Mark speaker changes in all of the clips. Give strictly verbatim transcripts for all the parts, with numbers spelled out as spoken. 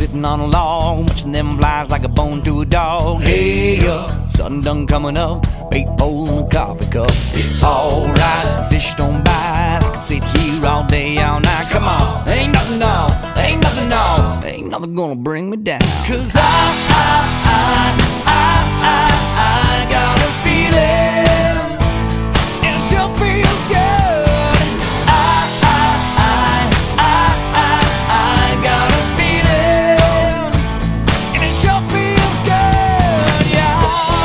Speaker 1: sitting on a log, watching them flies like a bone to a dog. Hey, uh, sun done coming up, eight bowl and a coffee cup. It's alright, fish don't bite. I can sit here all day, all night. Come on, ain't nothing, no, ain't nothing, no, ain't nothing gonna bring me down. Cause I, I, I, I, I, I got a feeling, and it sure feels good. I, I, I, I, I, I got a feeling, and it sure feels good, yeah.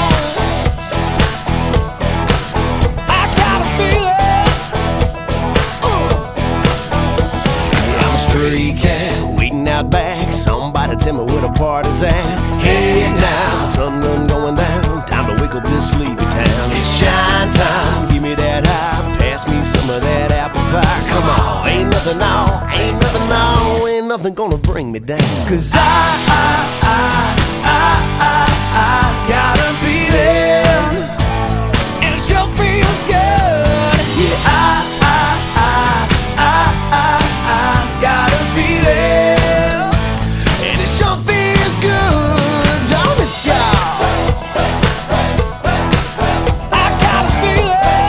Speaker 1: I got a feeling. Ooh.
Speaker 2: I'm a stray cat waiting out back. Somebody tell me where the party's at. Hey now, the sun done going down. Time to wake up this sleepy town. It's shine time, give me that high. Pass me some of that apple pie. Come on, ain't nothing now, ain't nothing now, ain't nothing gonna bring me down.
Speaker 1: Cause I, I, I, I, I, I got a feeling, and it sure feels good. Yeah, I, I, I, I, I, I got a feeling, and it sure feels good, don't it, y'all? I got a feeling,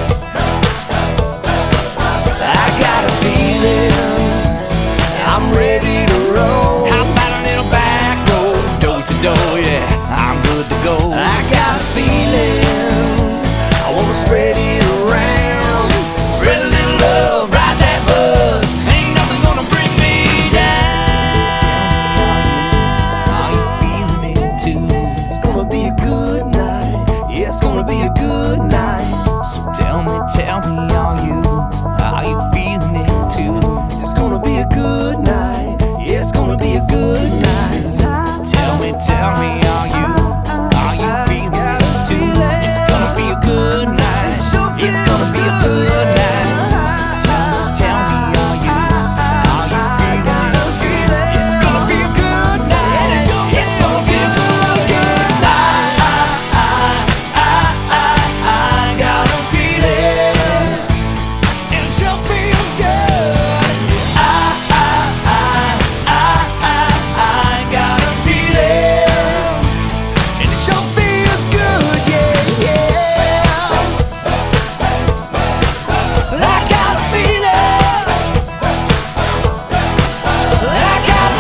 Speaker 1: I got a feeling, I'm ready to roll. How about a little back road, do-si-do, yeah, I'm good to go. I got a feeling, I wanna spread it around. Spread a little love, ride that buzz. Ain't nothing gonna bring me down. Are you feeling it too?
Speaker 2: It's gonna be a good night, yeah, it's gonna be a good night.
Speaker 1: So tell me, tell me, are you, are you feeling it too?
Speaker 2: It's gonna be a good night, yeah, it's gonna be a good night.
Speaker 1: Tell me, tell me, are you, are you feeling it too? It's gonna be a good night. It's gonna be a good night. Tell me, tell me, are you, are you feeling it too? It's gonna be a good night. It's gonna be a good, good night. I, I, I, I, I got a feeling, and it sure feels good. I, I, I, I, I, I got a feeling, and it sure feels good, yeah, yeah. I got a feeling, I got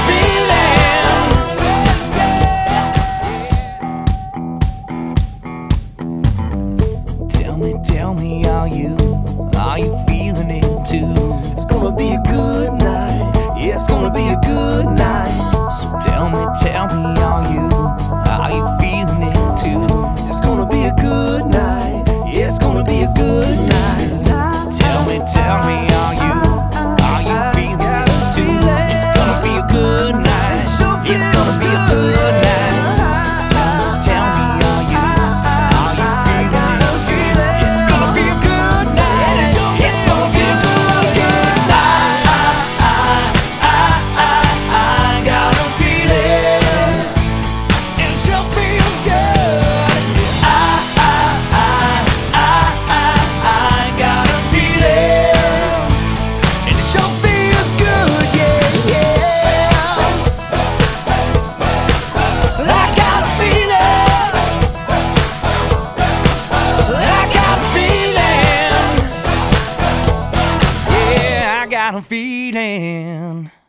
Speaker 1: a feeling. Tell me, tell me, are you, are you feeling it too?
Speaker 2: It's gonna be a good night, yeah, it's gonna be a good night.
Speaker 1: So tell me, tell me, are you, are you feeling it too?
Speaker 2: It's gonna be a good night, yeah, it's gonna be a good night.
Speaker 1: Tell me, tell me, are you, are you feeling it too? It's gonna be a good night. It's gonna be a good night. Tell me, tell me, are you, are you feeling it too? It's gonna be a good night. It's gonna be a good, good night. I, I, I, I got a feeling, and it sure feels good. I, I, I, I, I, I got a feeling, and it sure feels good, yeah, yeah. I got a feeling, I got a feeling, yeah, I got a feeling.